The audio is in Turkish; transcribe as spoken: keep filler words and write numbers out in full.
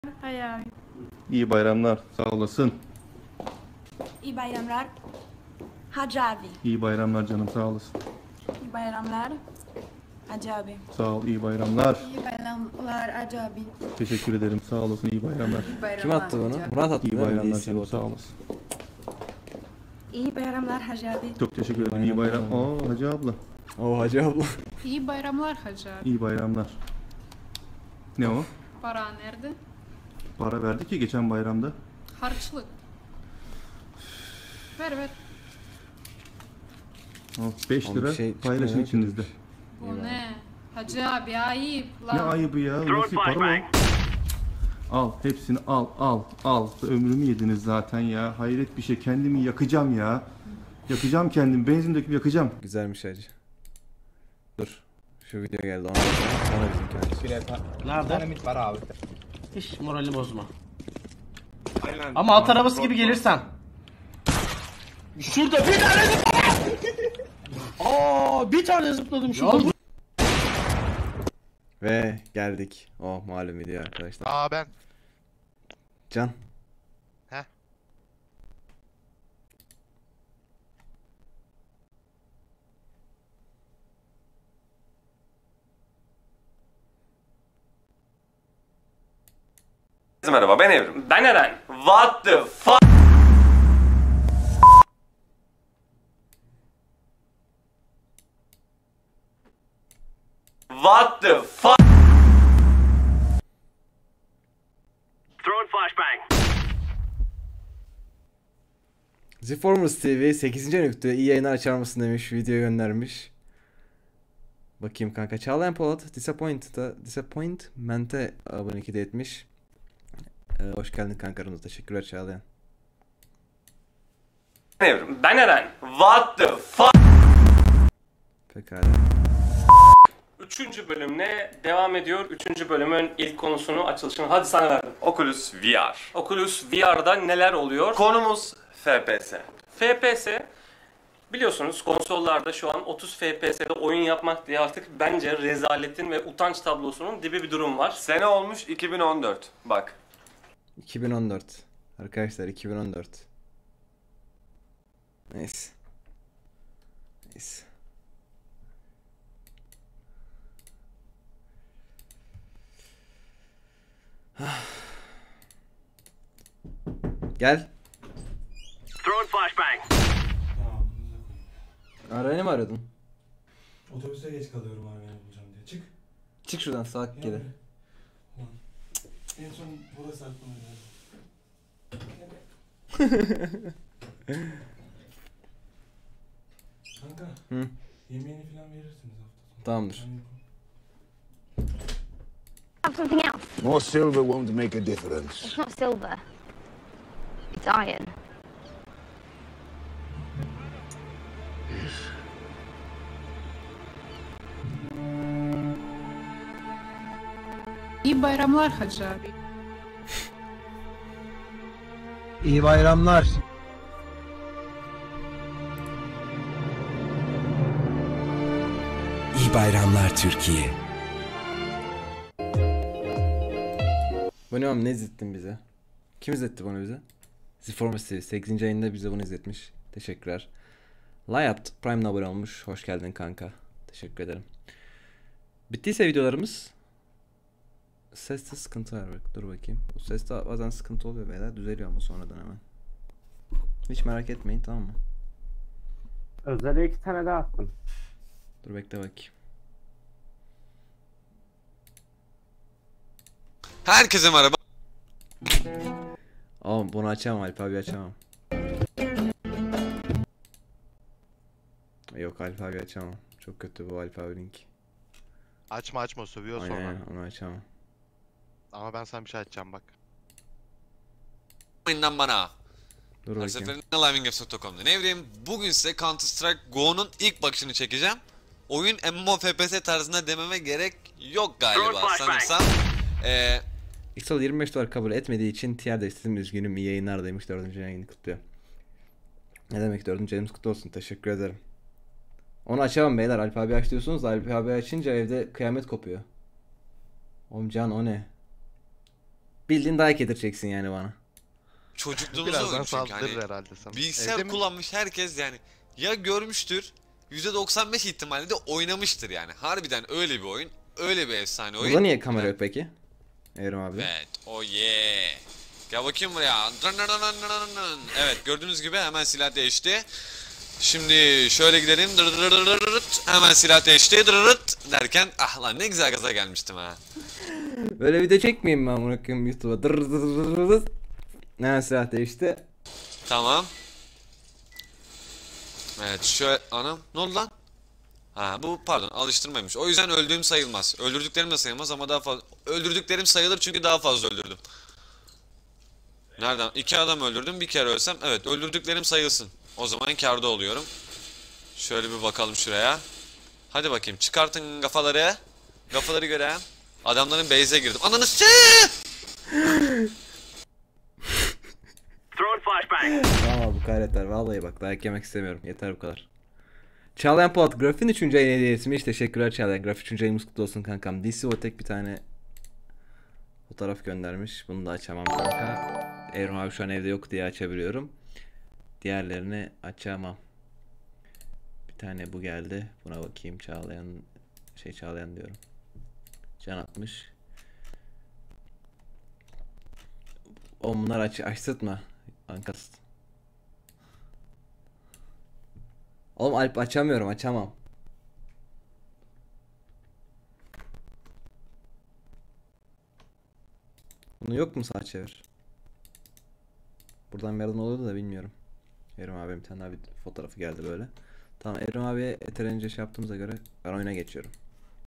Hayal. İyi bayramlar. Sağ olasın. İyi bayramlar. Hacı abi. İyi bayramlar canım. Sağ olasın. İyi bayramlar. Hacı abi. Sağ ol. İyi bayramlar. İyi bayramlar Hacı abi. Teşekkür ederim. Sağ olasın. İyi bayramlar. Kim attı bunu? Murat attı İyi değil mi? bayramlar D C canım. botu. Sağ olasın. İyi bayramlar Hacı abi. Çok teşekkür ederim. İyi bayram. Aa Hacı abla. Oo Hacı abla. İyi bayramlar Hacı abi. İyi bayramlar. Ne o? Para nerede? Para verdik ya geçen bayramda. Harçlık. Ver ver. beş Oğlum bir lira şey paylaşın çıkmıyor ki. içinizde. Bu ne? Hacı abi ayıp lan. Ne ayıbı ya? Nasıl para o? Al hepsini al al al. Ömrümü yediniz zaten ya. Hayret bir şey. Kendimi yakacağım ya. Yakacağım kendimi. Benzin döküp yakacağım. Güzelmiş Hacı. Dur. Şu video geldi ona sonra, sonra bizimki Hacı. Nerede? Dinamit var abi. Hiç morali bozma. Aynen. Ama at arabası gibi gelirsen. Şurada bir tane zıpladım. Aa, bir tane zıpladım şurada. Ve geldik. Oh malum video arkadaşlar. Aa ben. Can. Heh. Merhaba ben Evrim. Ben Eren. What the fuck? What the fuck? Throwing flashbang. Ziformers T V sekizinci nükte iyi yayınlar açar mısın demiş, video göndermiş. Bakayım kanka. Çağlayan Polat Disappointed'a Disappointment'e abonelik de etmiş. Ee, hoş geldin kanka aramıza. Teşekkürler Çağlayan. Ben Evrim. Ben Eren. What the fuck? Pekala. Üçüncü bölümle devam ediyor. Üçüncü bölümün ilk konusunu, açılışını hadi sana verdim. Oculus V R. Oculus V R'da neler oluyor? Konumuz F P S. F P S biliyorsunuz konsollarda şu an otuz F P S'de oyun yapmak diye artık bence rezaletin ve utanç tablosunun dibi bir durum var. Sene olmuş iki bin on dört. Bak. iki bin on dört. Arkadaşlar iki bin on dört. Neyse. Neyse. Gel. Throwing flashbang. Aranı mı aradın? Otobüse geç kalıyorum abi beni bulacağım diye. Çık. Çık şuradan sağa geri. Ulan. En son burası aklıma geldi. Kanka. Hı. Yemeğini falan verirsiniz hafta sonu. Tamamdır. Ben yokum. Have something else. More silver won't make a difference. It's not silver. It's iron. İyi bayramlar Hacı abi. İyi bayramlar. İyi bayramlar Türkiye. Bu ne oğlum, ne izlettin bize? Kim izletti bunu bize? Ziformers T V sekizinci ayında bize bunu izletmiş. Teşekkürler. Layat Prime'la abone olmuş. Hoş geldin kanka. Teşekkür ederim. Bittiyse videolarımız. Seste sıkıntı var bak. Dur bakayım. Bu seste bazen sıkıntı oluyor beyler. Düzeliyor ama sonradan hemen. Hiç merak etmeyin, tamam mı? Özel'e iki tane daha attım. Dur bekle bakayım. Herkese merhaba. Oğlum bunu açamam, Alp abi açamam. Yok Alp abi açamam. Çok kötü bu Alp abi link. Açma açma sövüyor Aynen, sonra. onu açamam. Ama ben sana bir şey açacağım bak. Oyundan bana. Dur Her bakayım. seferinde livinggames nokta com'da Nevrim. Bugün size Counter Strike Go'nun ilk bakışını çekeceğim. Oyun M M O F P S tarzında dememe gerek yok galiba sanırsam. Eee... İksal yirmi beş dolar kabul etmediği için tier desteğim üzgünüm, iyi yayınlar demiş, dördüncü yayını kutluyor. Ne demek, dördüncü yayınımız kutlu olsun, teşekkür ederim. Onu açamam beyler, Alp abi aç diyorsunuz da Alp abi açınca evde kıyamet kopuyor. Oğlum can o ne? Bildiğin dayak yedireceksin yani bana. Çocukluğumuzda Birazdan oyun çünkü saldırır hani herhalde sana. bilgisayar Evde mi? kullanmış herkes yani ya görmüştür yüzde doksan beş ihtimalle de oynamıştır yani. Harbiden öyle bir oyun, öyle bir efsane oyun. Burada niye kamera yok peki? Evrim abi. Evet, oh yeah. Gel bakayım buraya. Evet, gördüğünüz gibi hemen silah değişti. Şimdi şöyle gidelim. Hemen silah değişti. Derken ah lan ne güzel gaza gelmiştim ha. Böyle video çekmeyeyim ben bunu koyayım YouTube'a. Ne silah değişti. Tamam. Evet şöyle anam ne oldu lan? Ha bu pardon alıştırmaymış. O yüzden öldüğüm sayılmaz. Öldürdüklerim de sayılmaz ama daha fazla öldürdüklerim sayılır çünkü daha fazla öldürdüm. Nereden? İki adam öldürdüm bir kere ölsem. Evet öldürdüklerim sayılsın. O zaman kârda oluyorum. Şöyle bir bakalım şuraya. Hadi bakayım çıkartın kafaları. Kafaları göre. Adamların base'e girdim. Ananı s***! Valla bu gayretler vallahi bak dayak yemek istemiyorum. Yeter bu kadar. Çağlayan Polat Graf'in üçüncü ayın hediyesi mi? Teşekkürler Çağlayan. Graf üçüncü ayımız kutlu olsun kankam. D C o tek bir tane fotoğraf göndermiş. Bunu da açamam kanka. Evrim abi şu an evde yok diye açabiliyorum. Diğerlerini açamam. Bir tane bu geldi. Buna bakayım. Çağlayan şey Çağlayan diyorum. Can atmış. O bunlar aç açtırtma. Ankast. Oğlum Alp açamıyorum, açamam. Bunu yok mu sağ çevir? Buradan bir yerden oluyordu da bilmiyorum. Evrim abi bir tane daha bir fotoğrafı geldi böyle. Tamam Evrim abiye yeterince şey yaptığımıza göre ben oyuna geçiyorum.